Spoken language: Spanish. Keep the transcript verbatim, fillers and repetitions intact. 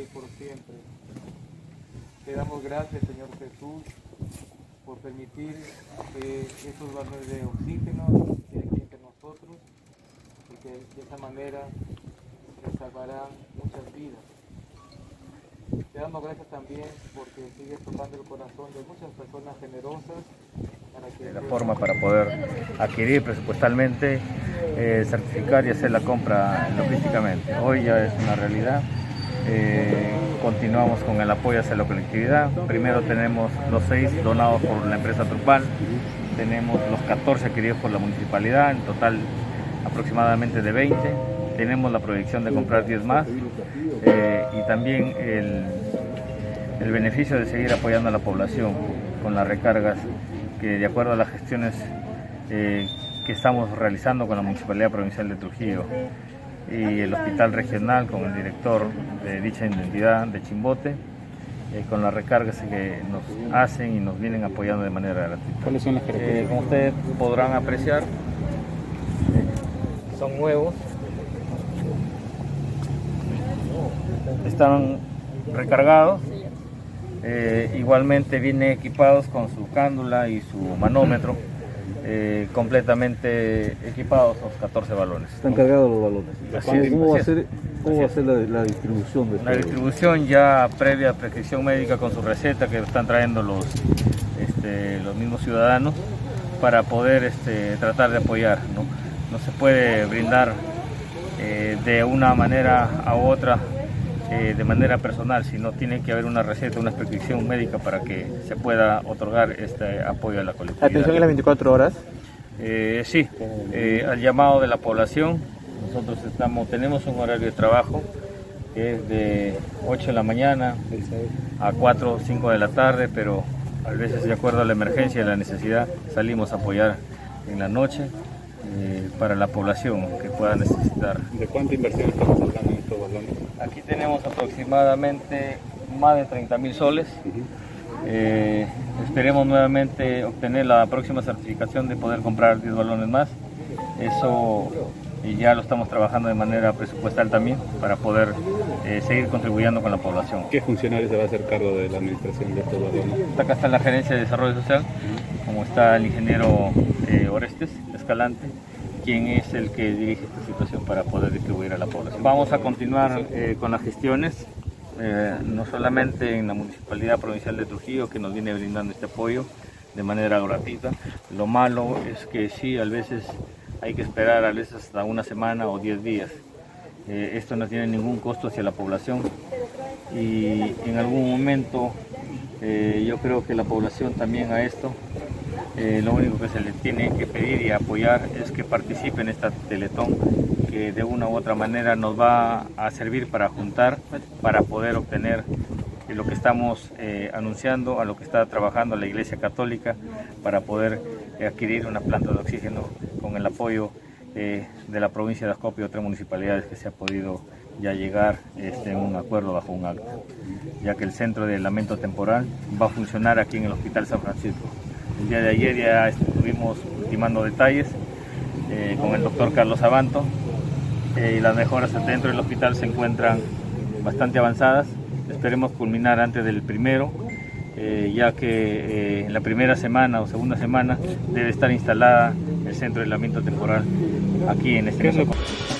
y por siempre. Te damos gracias, Señor Jesús, por permitir que estos balones de oxígeno estén aquí entre nosotros, porque de esa manera se salvarán muchas vidas. Te damos gracias también porque sigues tocando el corazón de muchas personas generosas. Para que la forma para poder adquirir presupuestalmente, eh, certificar y hacer la compra logísticamente. Hoy ya es una realidad. Eh, continuamos con el apoyo hacia la colectividad. Primero tenemos los seis donados por la empresa Trupal, tenemos los catorce adquiridos por la municipalidad, en total aproximadamente de veinte. Tenemos la proyección de comprar diez más eh, y también el, el beneficio de seguir apoyando a la población con las recargas que, de acuerdo a las gestiones eh, que estamos realizando con la Municipalidad Provincial de Trujillo y el Hospital Regional con el director de dicha entidad de Chimbote, eh, con las recargas que nos hacen y nos vienen apoyando de manera gratuita. ¿Cuáles son las características? Eh, como ustedes podrán apreciar, eh, son nuevos, están recargados, eh, igualmente vienen equipados con su cándula y su manómetro, eh, completamente equipados los catorce balones. Están cargados los balones. Así ¿Cómo, es, cómo va a así ser, es. cómo va a ser la, la distribución de esto? La distribución ya previa prescripción médica con su receta que están trayendo los, este, los mismos ciudadanos para poder este, tratar de apoyar, ¿no? No se puede brindar eh, de una manera a otra, eh, de manera personal, sino tiene que haber una receta, una prescripción médica para que se pueda otorgar este apoyo a la colectividad. ¿Atención en las veinticuatro horas? Eh, sí, eh, al llamado de la población. Nosotros estamos, tenemos un horario de trabajo que es de ocho de la mañana a cuatro o cinco de la tarde, pero a veces, de acuerdo a la emergencia y la necesidad, salimos a apoyar en la noche eh, para la población que pueda necesitar. ¿De cuánta inversión estamos hablando en estos balones? Aquí tenemos aproximadamente más de treinta mil soles. Eh, esperemos nuevamente obtener la próxima certificación de poder comprar diez balones más. Eso y ya lo estamos trabajando de manera presupuestal también para poder eh, seguir contribuyendo con la población. ¿Qué funcionario se va a hacer cargo de la administración de estos balones? Acá está la Gerencia de Desarrollo Social, como está el ingeniero eh, Orestes Escalante, quien es el que dirige esta situación para poder distribuir a la población. Vamos a continuar eh, con las gestiones, eh, no solamente en la Municipalidad Provincial de Trujillo, que nos viene brindando este apoyo de manera gratuita. Lo malo es que sí, a veces hay que esperar a veces hasta una semana o diez días. Eh, esto no tiene ningún costo hacia la población y en algún momento eh, yo creo que la población también a esto, eh, lo único que se le tiene que pedir y apoyar es que participe en esta Teletón, que de una u otra manera nos va a servir para juntar, para poder obtener lo que estamos eh, anunciando, a lo que está trabajando la Iglesia Católica para poder eh, adquirir una planta de oxígeno con el apoyo eh, de la provincia de Ascope y otras municipalidades que se ha podido ya llegar este, en un acuerdo bajo un acta, ya que el centro de aislamiento temporal va a funcionar aquí en el Hospital San Francisco. El día de ayer ya estuvimos ultimando detalles eh, con el doctor Carlos Abanto eh, y las mejoras dentro del hospital se encuentran bastante avanzadas. Esperemos culminar antes del primero, eh, ya que eh, en la primera semana o segunda semana debe estar instalada el centro de aislamiento temporal aquí en este caso.